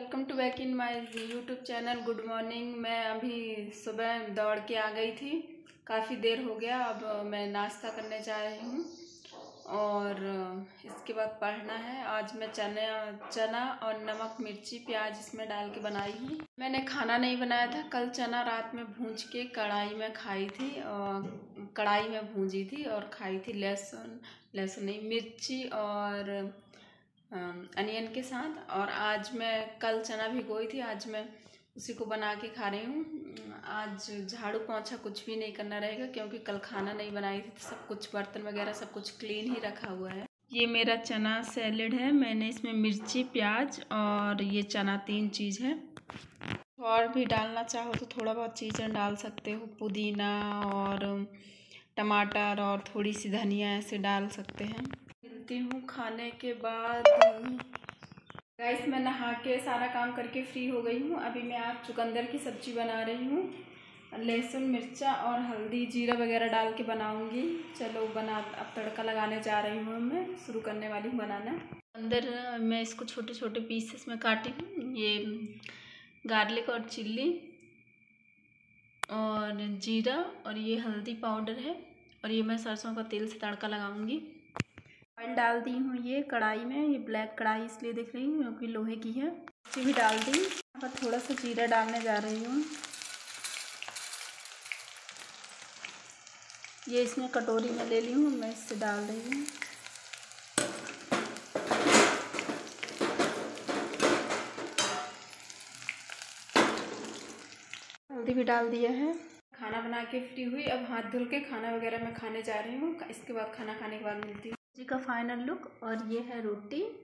Welcome to back in my YouTube channel. Good morning. मैं अभी सुबह दौड़ के आ गई थी, काफ़ी देर हो गया। अब मैं नाश्ता करने जा रही हूँ और इसके बाद पढ़ना है। आज मैं चना और नमक मिर्ची प्याज इसमें डाल के बनाई हूँ। मैंने खाना नहीं बनाया था। कल चना रात में भूंज के कढ़ाई में खाई थी और कढ़ाई में भूंजी थी और खाई थी लहसुन नहीं, मिर्ची और अनियन के साथ। और आज मैं कल चना भिगोई थी, आज मैं उसी को बना के खा रही हूँ। आज झाड़ू पोंछा कुछ भी नहीं करना रहेगा क्योंकि कल खाना नहीं बनाई थी, तो सब कुछ बर्तन वगैरह सब कुछ क्लीन ही रखा हुआ है। ये मेरा चना सैलेड है। मैंने इसमें मिर्ची प्याज और ये चना 3 चीज़ है। और भी डालना चाहो तो थोड़ा बहुत चीज़ें डाल सकते हो, पुदीना और टमाटर और थोड़ी सी धनिया ऐसे डाल सकते हैं। मिलती हूँ खाने के बाद। गाइस, मैं नहा के सारा काम करके फ्री हो गई हूँ। अभी मैं आज चुकंदर की सब्ज़ी बना रही हूँ। लहसुन मिर्चा और हल्दी जीरा वगैरह डाल के बनाऊँगी। चलो अब तड़का लगाने जा रही हूँ। मैं शुरू करने वाली हूँ बनाना। अंदर मैं इसको छोटे छोटे पीसेस में काटी हूँ। ये गार्लिक और चिल्ली और जीरा और ये हल्दी पाउडर है और ये मैं सरसों का तेल से तड़का लगाऊंगी। ऑयल डाल दी हूँ ये कढ़ाई में। ये ब्लैक कढ़ाई इसलिए दिख रही हूँ क्योंकि लोहे की है। मिर्ची भी डाल दी। यहाँ पर थोड़ा सा जीरा डालने जा रही हूँ। ये इसमें कटोरी में ले ली हूँ, मैं इससे डाल रही हूँ। हल्दी भी डाल दिया है। खाना बना के फ्री हुई। अब हाथ धुल के खाना वगैरह मैं खाने जा रही हूँ। इसके बाद खाना खाने के बाद मिलती हूँ। जी का फाइनल लुक। और ये है रोटी